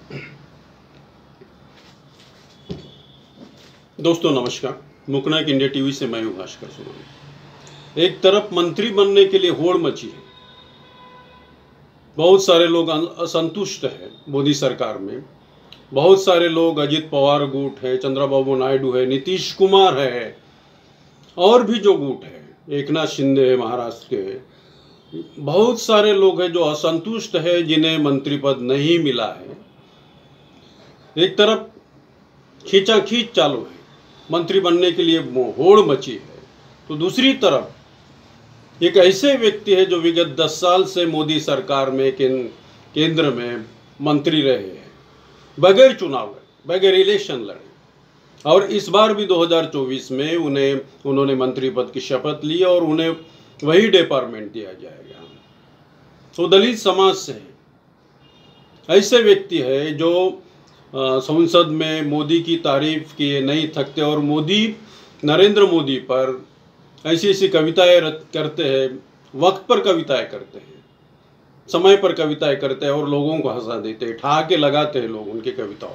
दोस्तों नमस्कार। Mooknayak India TV से मैं हूं भास्कर सोनानी। एक तरफ मंत्री बनने के लिए होड़ मची है, बहुत सारे लोग असंतुष्ट हैं मोदी सरकार में। बहुत सारे लोग अजित पवार गुट है, चंद्रबाबू नायडू है, नीतीश कुमार है, और भी जो गुट है, एकनाथ शिंदे है महाराष्ट्र के। बहुत सारे लोग हैं जो असंतुष्ट है, जिन्हें मंत्री पद नहीं मिला है। एक तरफ खींचाखींच चालू है, मंत्री बनने के लिए होड़ मची है, तो दूसरी तरफ एक ऐसे व्यक्ति है जो विगत 10 साल से मोदी सरकार में केंद्र में मंत्री रहे हैं, बगैर चुनाव लड़े, बगैर इलेक्शन लड़े, और इस बार भी 2024 में उन्होंने मंत्री पद की शपथ ली और उन्हें वही डिपार्टमेंट दिया जाएगा। तो दलित समाज से ऐसे व्यक्ति है जो संसद में मोदी की तारीफ किए नहीं थकते और नरेंद्र मोदी पर ऐसी ऐसी कविताएं करते हैं, वक्त पर कविताएं करते हैं, समय पर कविताएं करते हैं और लोगों को हंसा देते हैं, ठहाके लगाते हैं लोग उनकी कविताओं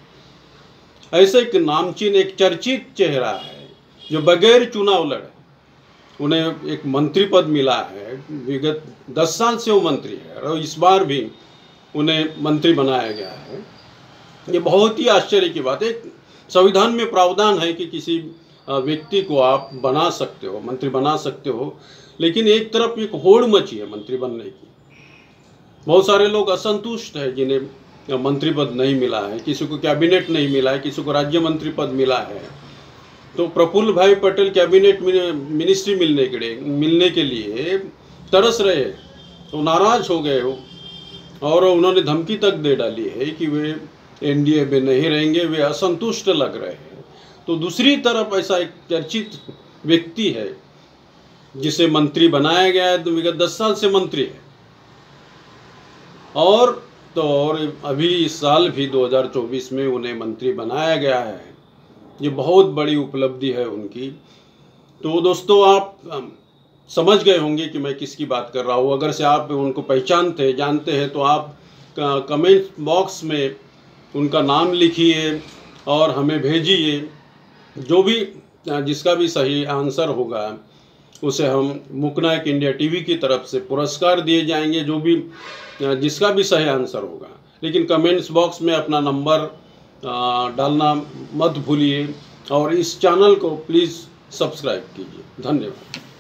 पर। ऐसे एक नामचीन, एक चर्चित चेहरा है जो बगैर चुनाव लड़े उन्हें एक मंत्री पद मिला है। विगत 10 साल से वो मंत्री है और इस बार भी उन्हें मंत्री बनाया गया है। ये बहुत ही आश्चर्य की बात है। संविधान में प्रावधान है कि किसी व्यक्ति को आप बना सकते हो, मंत्री बना सकते हो, लेकिन एक तरफ एक होड़ मची है मंत्री बनने की। बहुत सारे लोग असंतुष्ट है जिन्हें मंत्री पद नहीं मिला है, किसी को कैबिनेट नहीं मिला है, किसी को राज्य मंत्री पद मिला है। तो प्रफुल्ल भाई पटेल कैबिनेट मिनिस्ट्री मिलने के लिए तरस रहे, तो नाराज हो गए हो और उन्होंने धमकी तक दे डाली है कि वे एनडीए में नहीं रहेंगे, वे असंतुष्ट लग रहे हैं। तो दूसरी तरफ ऐसा एक चर्चित व्यक्ति है जिसे मंत्री बनाया गया है, तो विगत 10 साल से मंत्री है और अभी इस साल भी 2024 में उन्हें मंत्री बनाया गया है। ये बहुत बड़ी उपलब्धि है उनकी। तो दोस्तों आप समझ गए होंगे कि मैं किसकी बात कर रहा हूँ। अगर से आप उनको जानते हैं तो आप कमेंट बॉक्स में उनका नाम लिखिए और हमें भेजिए। जो भी जिसका भी सही आंसर होगा उसे हम मुकनायक इंडिया टीवी की तरफ से पुरस्कार दिए जाएंगे, जो भी जिसका भी सही आंसर होगा। लेकिन कमेंट्स बॉक्स में अपना नंबर डालना मत भूलिए और इस चैनल को प्लीज़ सब्सक्राइब कीजिए। धन्यवाद।